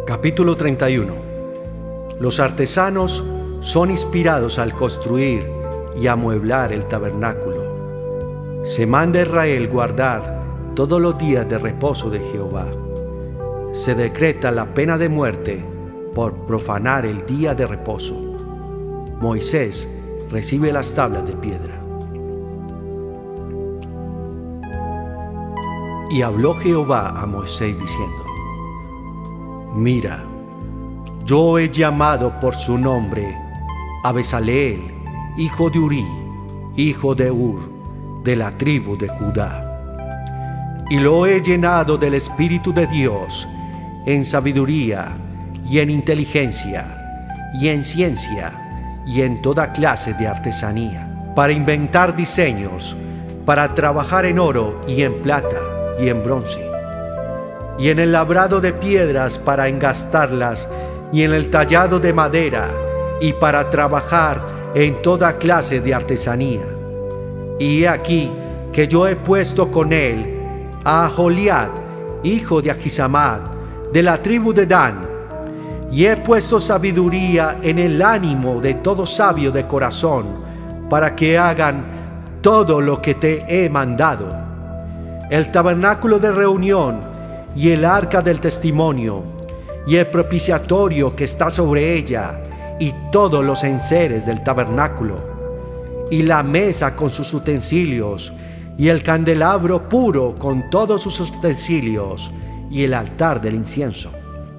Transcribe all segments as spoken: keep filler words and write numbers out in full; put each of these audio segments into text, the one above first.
Capítulo treinta y uno. Los artesanos son inspirados al construir y amueblar el tabernáculo. Se manda a Israel guardar todos los días de reposo de Jehová. Se decreta la pena de muerte por profanar el día de reposo. Moisés recibe las tablas de piedra. Y habló Jehová a Moisés diciendo: Mira, yo he llamado por su nombre a Bezaleel, hijo de Uri, hijo de Hur, de la tribu de Judá, y lo he llenado del Espíritu de Dios en sabiduría y en inteligencia y en ciencia y en toda clase de artesanía, para inventar diseños, para trabajar en oro y en plata y en bronce, y en el labrado de piedras para engastarlas, y en el tallado de madera, y para trabajar en toda clase de artesanía. Y he aquí que yo he puesto con él a Aholiab, hijo de Ahisamad, de la tribu de Dan, y he puesto sabiduría en el ánimo de todo sabio de corazón, para que hagan todo lo que te he mandado. El tabernáculo de reunión y el arca del testimonio y el propiciatorio que está sobre ella y todos los enseres del tabernáculo y la mesa con sus utensilios y el candelabro puro con todos sus utensilios y el altar del incienso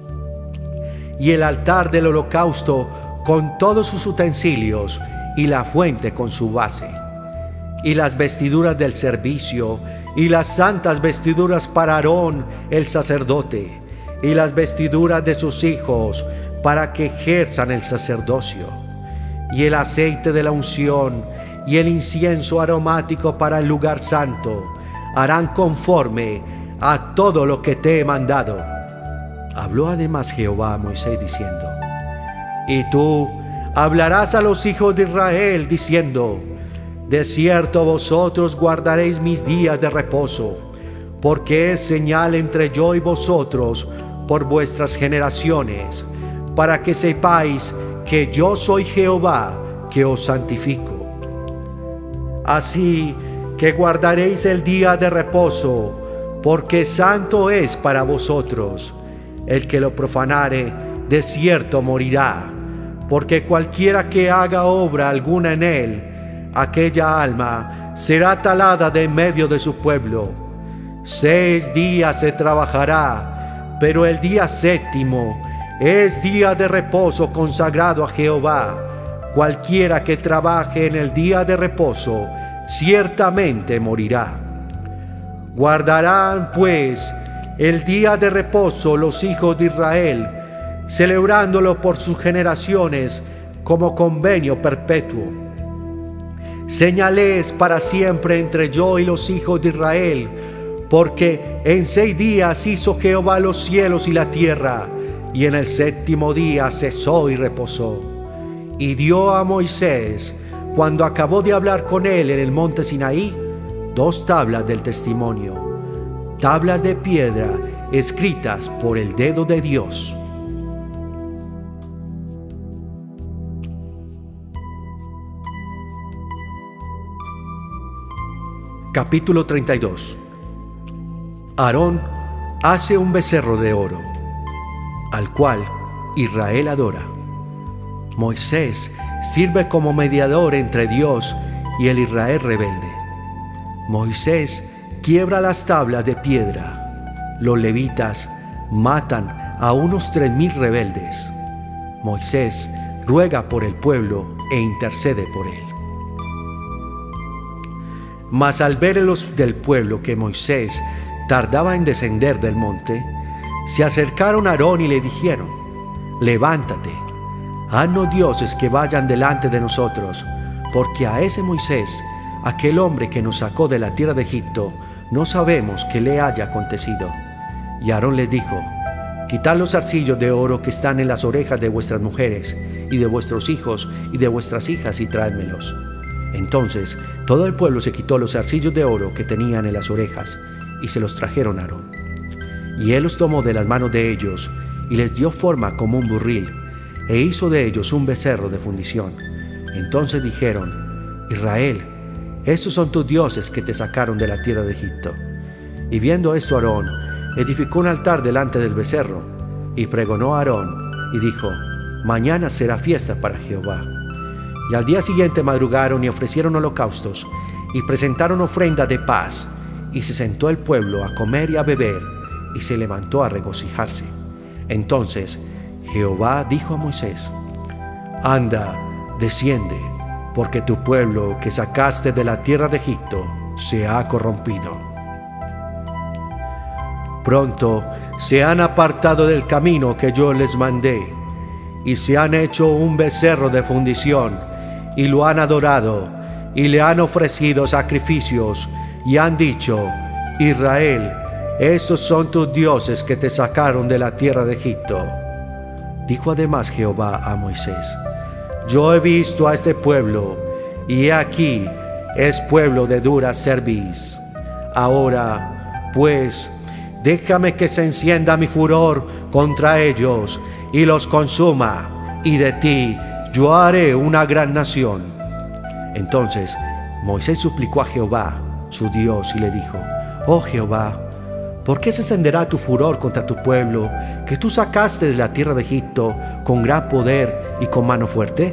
y el altar del holocausto con todos sus utensilios y la fuente con su base y las vestiduras del servicio y las santas vestiduras para Aarón el sacerdote, y las vestiduras de sus hijos para que ejerzan el sacerdocio, y el aceite de la unción y el incienso aromático para el lugar santo, harán conforme a todo lo que te he mandado. Habló además Jehová a Moisés diciendo: Y tú hablarás a los hijos de Israel diciendo: De cierto vosotros guardaréis mis días de reposo, porque es señal entre yo y vosotros por vuestras generaciones, para que sepáis que yo soy Jehová que os santifico. Así que guardaréis el día de reposo, porque santo es para vosotros. El que lo profanare, de cierto morirá, porque cualquiera que haga obra alguna en él, aquella alma será talada de en medio de su pueblo. Seis días se trabajará, pero el día séptimo es día de reposo consagrado a Jehová. Cualquiera que trabaje en el día de reposo, ciertamente morirá. Guardarán pues el día de reposo los hijos de Israel, celebrándolo por sus generaciones como convenio perpetuo. Señalé es para siempre entre yo y los hijos de Israel, porque en seis días hizo Jehová los cielos y la tierra, y en el séptimo día cesó y reposó. Y dio a Moisés, cuando acabó de hablar con él en el monte Sinaí, dos tablas del testimonio, tablas de piedra escritas por el dedo de Dios. Capítulo treinta y dos. Aarón hace un becerro de oro, al cual Israel adora. Moisés sirve como mediador entre Dios y el Israel rebelde. Moisés quiebra las tablas de piedra. Los levitas matan a unos tres mil rebeldes. Moisés ruega por el pueblo e intercede por él. Mas al ver los del pueblo que Moisés tardaba en descender del monte, se acercaron a Aarón y le dijeron: Levántate, haznos dioses que vayan delante de nosotros, porque a ese Moisés, aquel hombre que nos sacó de la tierra de Egipto, no sabemos qué le haya acontecido. Y Aarón les dijo: Quitad los zarcillos de oro que están en las orejas de vuestras mujeres y de vuestros hijos y de vuestras hijas y traédmelos. Entonces todo el pueblo se quitó los zarcillos de oro que tenían en las orejas y se los trajeron a Aarón. Y él los tomó de las manos de ellos y les dio forma como un burril, e hizo de ellos un becerro de fundición. Entonces dijeron: Israel, estos son tus dioses que te sacaron de la tierra de Egipto. Y viendo esto Aarón, edificó un altar delante del becerro, y pregonó a Aarón, y dijo: mañana será fiesta para Jehová. Y al día siguiente madrugaron y ofrecieron holocaustos, y presentaron ofrenda de paz, y se sentó el pueblo a comer y a beber, y se levantó a regocijarse. Entonces Jehová dijo a Moisés: anda, desciende, porque tu pueblo que sacaste de la tierra de Egipto se ha corrompido. Pronto se han apartado del camino que yo les mandé, y se han hecho un becerro de fundición, y lo han adorado, y le han ofrecido sacrificios, y han dicho: Israel, estos son tus dioses que te sacaron de la tierra de Egipto. Dijo además Jehová a Moisés: yo he visto a este pueblo, y he aquí, es pueblo de dura cerviz. Ahora, pues, déjame que se encienda mi furor contra ellos, y los consuma, y de ti yo haré una gran nación. Entonces Moisés suplicó a Jehová, su Dios, y le dijo: oh Jehová, ¿por qué se encenderá tu furor contra tu pueblo, que tú sacaste de la tierra de Egipto con gran poder y con mano fuerte?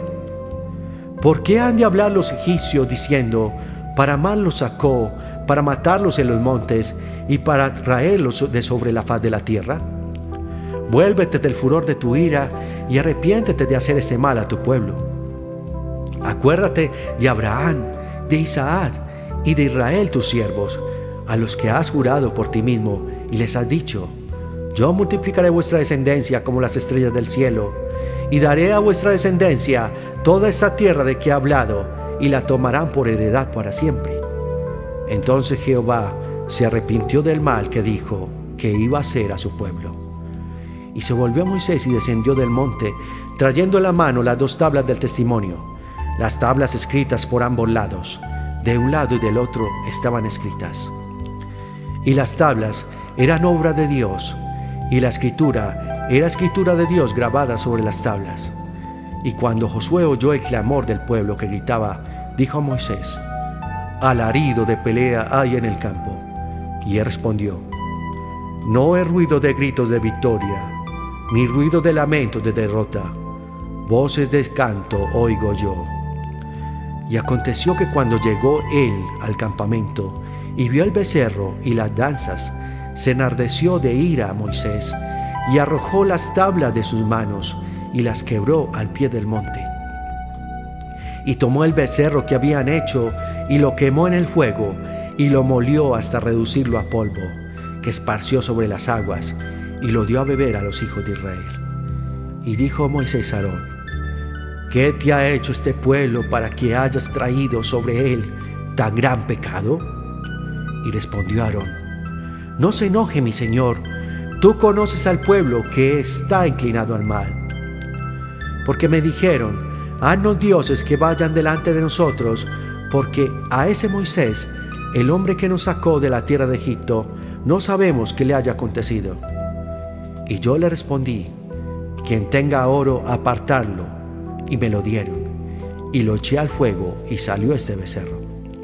¿Por qué han de hablar los egipcios diciendo: para mal los sacó, para matarlos en los montes y para traerlos de sobre la faz de la tierra? Vuélvete del furor de tu ira y arrepiéntete de hacer ese mal a tu pueblo. Acuérdate de Abraham, de Isaac y de Israel tus siervos, a los que has jurado por ti mismo y les has dicho: yo multiplicaré vuestra descendencia como las estrellas del cielo, y daré a vuestra descendencia toda esta tierra de que he hablado, y la tomarán por heredad para siempre. Entonces Jehová se arrepintió del mal que dijo que iba a hacer a su pueblo. Y se volvió a Moisés y descendió del monte, trayendo en la mano las dos tablas del testimonio, las tablas escritas por ambos lados, de un lado y del otro estaban escritas. Y las tablas eran obra de Dios, y la escritura era escritura de Dios grabada sobre las tablas. Y cuando Josué oyó el clamor del pueblo que gritaba, dijo a Moisés: alarido de pelea hay en el campo. Y él respondió: no es ruido de gritos de victoria, ni ruido de lamentos de derrota. Voces de canto oigo yo. Y aconteció que cuando llegó él al campamento y vio el becerro y las danzas, se enardeció de ira a Moisés, y arrojó las tablas de sus manos y las quebró al pie del monte. Y tomó el becerro que habían hecho y lo quemó en el fuego, y lo molió hasta reducirlo a polvo, que esparció sobre las aguas, y lo dio a beber a los hijos de Israel. Y dijo Moisés a Aarón: ¿qué te ha hecho este pueblo para que hayas traído sobre él tan gran pecado? Y respondió Aarón: no se enoje mi señor, tú conoces al pueblo que está inclinado al mal. Porque me dijeron: haznos dioses que vayan delante de nosotros, porque a ese Moisés, el hombre que nos sacó de la tierra de Egipto, no sabemos qué le haya acontecido. Y yo le respondí: quien tenga oro, apartarlo. Y me lo dieron, y lo eché al fuego, y salió este becerro.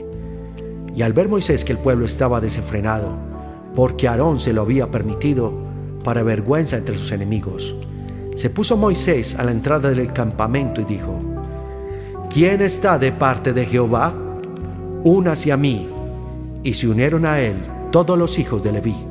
Y al ver Moisés que el pueblo estaba desenfrenado, porque Aarón se lo había permitido, para vergüenza entre sus enemigos, se puso Moisés a la entrada del campamento y dijo: ¿quién está de parte de Jehová? Únase a mí. Y se unieron a él todos los hijos de Leví.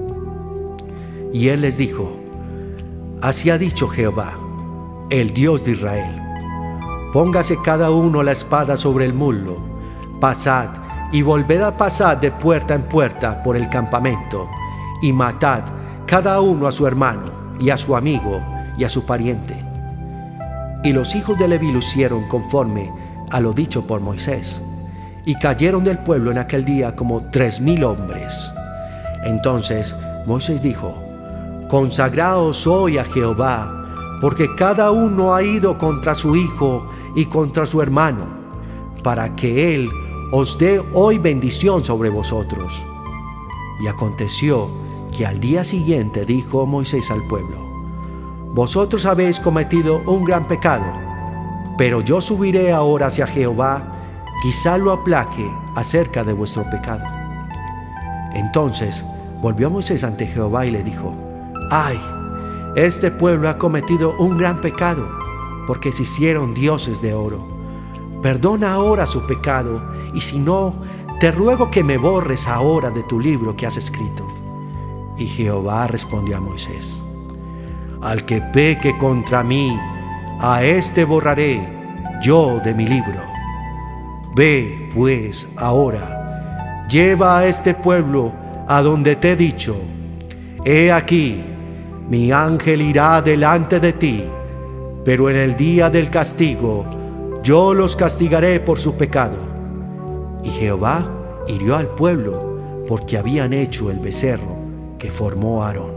Y él les dijo: así ha dicho Jehová, el Dios de Israel: póngase cada uno la espada sobre el muslo, pasad y volved a pasar de puerta en puerta por el campamento, y matad cada uno a su hermano, y a su amigo, y a su pariente. Y los hijos de Leví lo hicieron conforme a lo dicho por Moisés, y cayeron del pueblo en aquel día como tres mil hombres. Entonces Moisés dijo: consagraos hoy a Jehová, porque cada uno ha ido contra su hijo y contra su hermano, para que él os dé hoy bendición sobre vosotros. Y aconteció que al día siguiente dijo Moisés al pueblo: vosotros habéis cometido un gran pecado, pero yo subiré ahora hacia Jehová, quizá lo aplaque acerca de vuestro pecado. Entonces volvió Moisés ante Jehová y le dijo: ¡Ay! Este pueblo ha cometido un gran pecado, porque se hicieron dioses de oro. Perdona ahora su pecado, y si no, te ruego que me borres ahora de tu libro que has escrito. Y Jehová respondió a Moisés: Al que peque contra mí, a éste borraré yo de mi libro. Ve, pues, ahora, lleva a este pueblo a donde te he dicho. He aquí, mi ángel irá delante de ti, pero en el día del castigo yo los castigaré por su pecado. Y Jehová hirió al pueblo porque habían hecho el becerro que formó Aarón.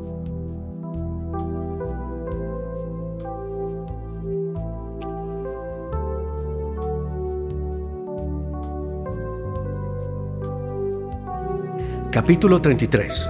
Capítulo treinta y tres.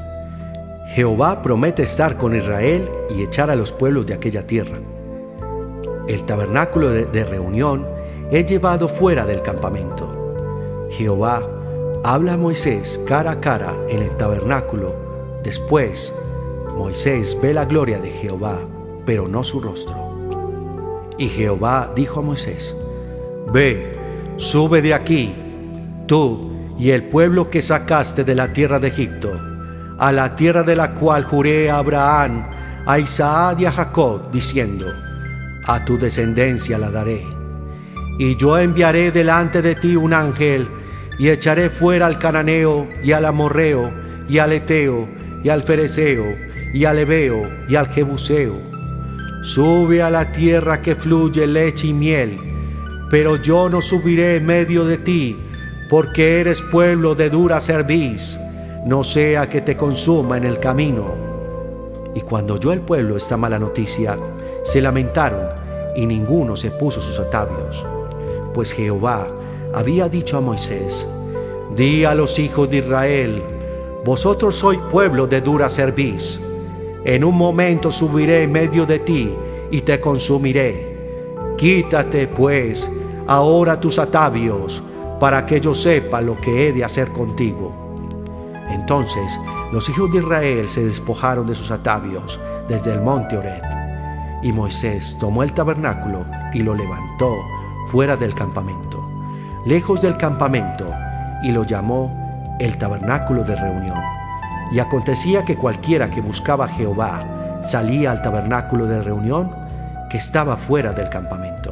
Jehová promete estar con Israel y echar a los pueblos de aquella tierra. El tabernáculo de, de reunión es llevado fuera del campamento. Jehová habla a Moisés cara a cara en el tabernáculo. Después, Moisés ve la gloria de Jehová, pero no su rostro. Y Jehová dijo a Moisés: Ve, sube de aquí, tú y el pueblo que sacaste de la tierra de Egipto, a la tierra de la cual juré a Abraham, a Isaac y a Jacob, diciendo: A tu descendencia la daré. Y yo enviaré delante de ti un ángel, y echaré fuera al cananeo, y al amorreo, y al eteo, y al fereceo, y al heveo, y al jebuseo. Sube a la tierra que fluye leche y miel, pero yo no subiré en medio de ti, porque eres pueblo de dura cerviz, no sea que te consuma en el camino. Y cuando oyó el pueblo esta mala noticia, se lamentaron, y ninguno se puso sus atavios. Pues Jehová había dicho a Moisés: Di a los hijos de Israel: Vosotros sois pueblo de dura cerviz. En un momento subiré en medio de ti, y te consumiré. Quítate, pues, ahora tus atavios, para que yo sepa lo que he de hacer contigo. Entonces los hijos de Israel se despojaron de sus atavios desde el monte Horeb. Y Moisés tomó el tabernáculo y lo levantó fuera del campamento, lejos del campamento, y lo llamó el tabernáculo de reunión. Y acontecía que cualquiera que buscaba a Jehová salía al tabernáculo de reunión que estaba fuera del campamento.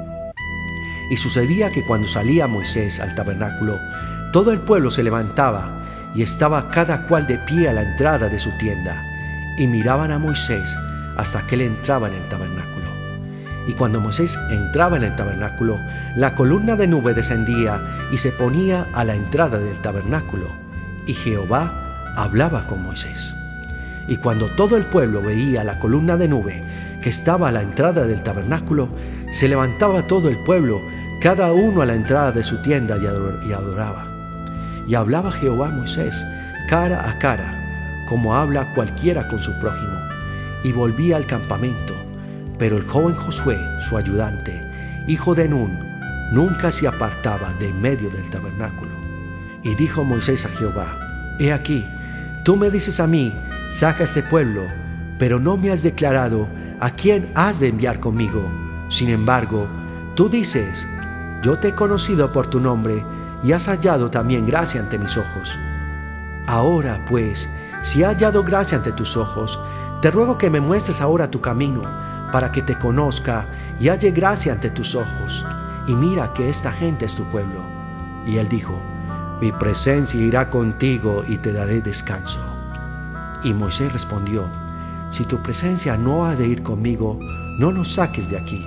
Y sucedía que cuando salía Moisés al tabernáculo, todo el pueblo se levantaba y estaba cada cual de pie a la entrada de su tienda, y miraban a Moisés hasta que él entraba en el tabernáculo. Y cuando Moisés entraba en el tabernáculo, la columna de nube descendía y se ponía a la entrada del tabernáculo, y Jehová hablaba con Moisés. Y cuando todo el pueblo veía la columna de nube que estaba a la entrada del tabernáculo, se levantaba todo el pueblo, cada uno a la entrada de su tienda, y adoraba. Y hablaba Jehová a Moisés cara a cara, como habla cualquiera con su prójimo, y volvía al campamento. Pero el joven Josué, su ayudante, hijo de Nun, nunca se apartaba de en medio del tabernáculo. Y dijo Moisés a Jehová: He aquí, tú me dices a mí: Saca este pueblo, pero no me has declarado a quién has de enviar conmigo. Sin embargo, tú dices: Yo te he conocido por tu nombre, y has hallado también gracia ante mis ojos. Ahora, pues, si he hallado gracia ante tus ojos, te ruego que me muestres ahora tu camino, para que te conozca y halle gracia ante tus ojos. Y mira que esta gente es tu pueblo. Y él dijo: Mi presencia irá contigo y te daré descanso. Y Moisés respondió: Si tu presencia no ha de ir conmigo, no nos saques de aquí.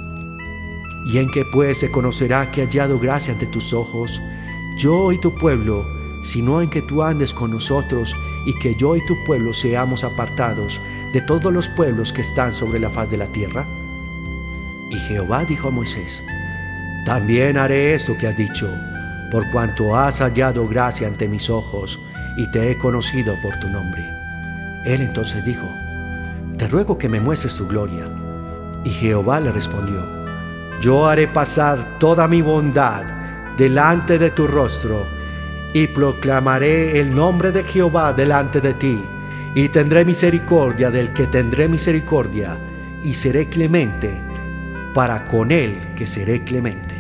¿Y en qué pues se conocerá que he hallado gracia ante tus ojos, yo y tu pueblo, sino en que tú andes con nosotros, y que yo y tu pueblo seamos apartados de todos los pueblos que están sobre la faz de la tierra? Y Jehová dijo a Moisés: También haré esto que has dicho, por cuanto has hallado gracia ante mis ojos, y te he conocido por tu nombre. Él entonces dijo: te ruego que me muestres tu gloria. Y Jehová le respondió: yo haré pasar toda mi bondad delante de tu rostro, y proclamaré el nombre de Jehová delante de ti, y tendré misericordia del que tendré misericordia, y seré clemente para con él que seré clemente.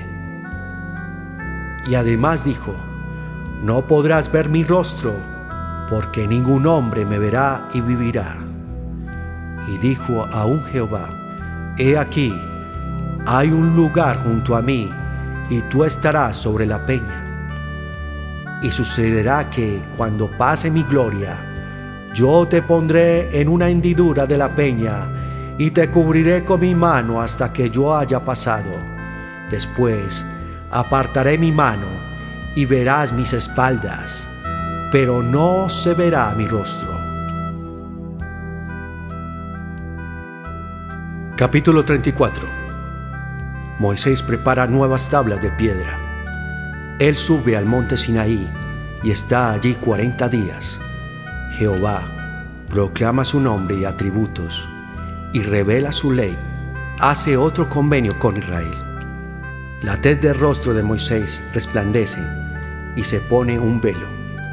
Y además dijo: no podrás ver mi rostro, porque ningún hombre me verá y vivirá. Y dijo aún Jehová: he aquí, hay un lugar junto a mí, y tú estarás sobre la peña. Y sucederá que, cuando pase mi gloria, yo te pondré en una hendidura de la peña, y te cubriré con mi mano hasta que yo haya pasado. Después apartaré mi mano, y verás mis espaldas, pero no se verá mi rostro. Capítulo treinta y cuatro. Moisés prepara nuevas tablas de piedra. Él sube al monte Sinaí y está allí cuarenta días. Jehová proclama su nombre y atributos y revela su ley. Hace otro convenio con Israel. La tez del rostro de Moisés resplandece y se pone un velo.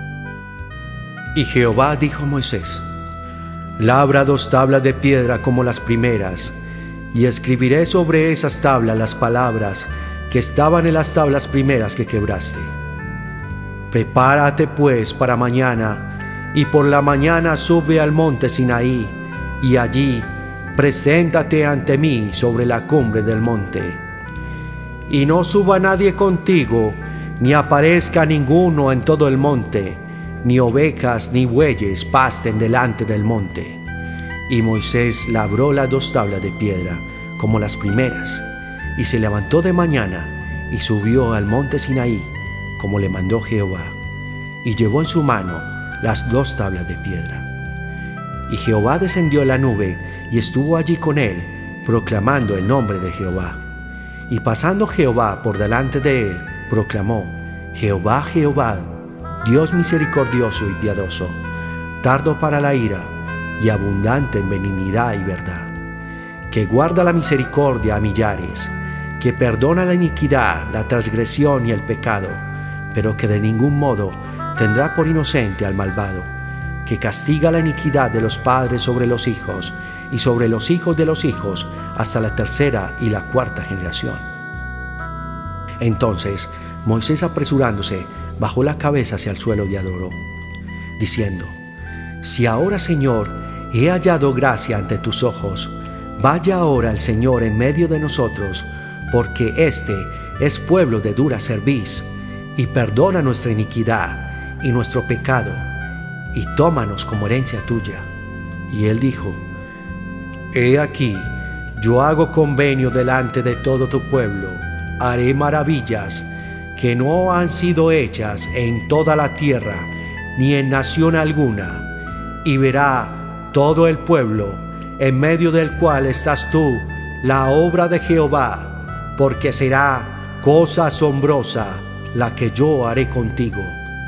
Y Jehová dijo a Moisés: labra dos tablas de piedra como las primeras, y escribiré sobre esas tablas las palabras que estaban en las tablas primeras que quebraste. Prepárate pues para mañana, y por la mañana sube al monte Sinaí, y allí preséntate ante mí sobre la cumbre del monte. Y no suba nadie contigo, ni aparezca ninguno en todo el monte, ni ovejas ni bueyes pasten delante del monte. Y Moisés labró las dos tablas de piedra, como las primeras, y se levantó de mañana, y subió al monte Sinaí, como le mandó Jehová, y llevó en su mano las dos tablas de piedra. Y Jehová descendió en la nube, y estuvo allí con él, proclamando el nombre de Jehová. Y pasando Jehová por delante de él, proclamó: Jehová, Jehová, Dios misericordioso y piadoso, tardo para la ira, y abundante en benignidad y verdad, que guarda la misericordia a millares, que perdona la iniquidad, la transgresión y el pecado, pero que de ningún modo tendrá por inocente al malvado, que castiga la iniquidad de los padres sobre los hijos, y sobre los hijos de los hijos, hasta la tercera y la cuarta generación. Entonces Moisés, apresurándose, bajó la cabeza hacia el suelo y adoró, diciendo: si ahora, Señor, he hallado gracia ante tus ojos, vaya ahora el Señor en medio de nosotros, porque este es pueblo de dura cerviz, y perdona nuestra iniquidad y nuestro pecado, y tómanos como herencia tuya. Y él dijo: he aquí, yo hago convenio delante de todo tu pueblo, haré maravillas que no han sido hechas en toda la tierra, ni en nación alguna, y verá todo el pueblo, en medio del cual estás tú, la obra de Jehová, porque será cosa asombrosa la que yo haré contigo.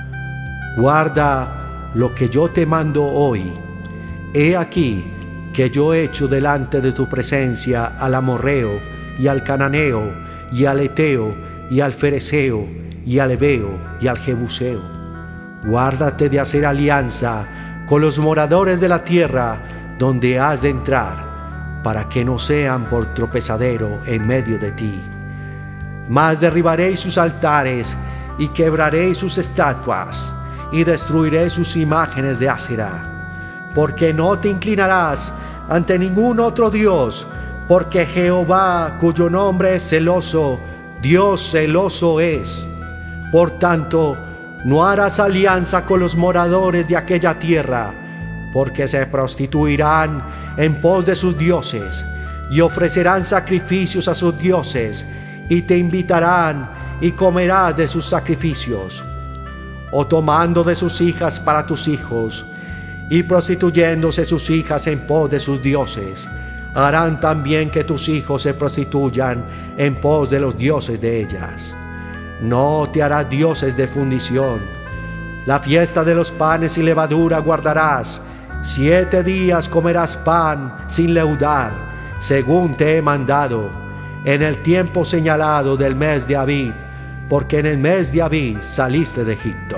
Guarda lo que yo te mando hoy. He aquí que yo echo delante de tu presencia al amorreo, y al cananeo, y al eteo, y al fereceo, y al heveo, y al jebuseo. Guárdate de hacer alianza con los moradores de la tierra donde has de entrar, para que no sean por tropezadero en medio de ti. Mas derribaréis sus altares, y quebraréis sus estatuas, y destruiré sus imágenes de Asera, porque no te inclinarás ante ningún otro Dios, porque Jehová, cuyo nombre es celoso, Dios celoso es. Por tanto, no harás alianza con los moradores de aquella tierra, porque se prostituirán en pos de sus dioses, y ofrecerán sacrificios a sus dioses, y te invitarán, y comerás de sus sacrificios. O tomando de sus hijas para tus hijos, y prostituyéndose sus hijas en pos de sus dioses, harán también que tus hijos se prostituyan en pos de los dioses de ellas. No te harás dioses de fundición. La fiesta de los panes y levadura guardarás, Siete días comerás pan sin leudar, según te he mandado, en el tiempo señalado del mes de Abib, porque en el mes de Abib saliste de Egipto.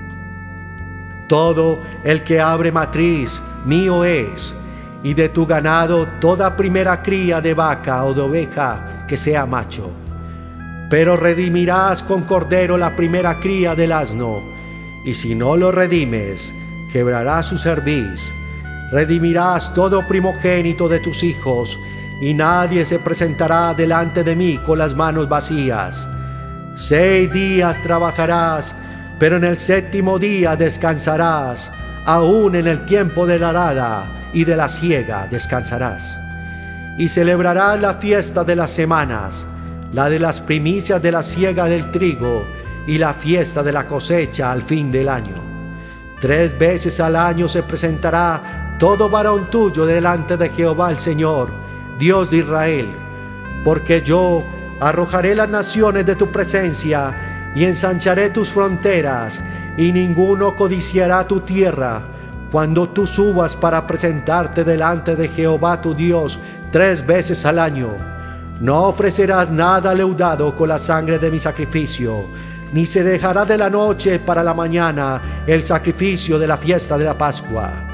Todo el que abre matriz mío es, y de tu ganado toda primera cría de vaca o de oveja que sea macho. Pero redimirás con cordero la primera cría del asno, y si no lo redimes, quebrarás su cerviz. Redimirás todo primogénito de tus hijos, y nadie se presentará delante de mí con las manos vacías. Seis días trabajarás, pero en el séptimo día descansarás, aún en el tiempo de la arada y de la siega descansarás. Y celebrarás la fiesta de las semanas, la de las primicias de la siega del trigo y la fiesta de la cosecha al fin del año. Tres veces al año se presentará todo varón tuyo delante de Jehová el Señor, Dios de Israel, porque yo arrojaré las naciones de tu presencia y ensancharé tus fronteras, y ninguno codiciará tu tierra cuando tú subas para presentarte delante de Jehová tu Dios tres veces al año. No ofrecerás nada leudado con la sangre de mi sacrificio, ni se dejará de la noche para la mañana el sacrificio de la fiesta de la Pascua.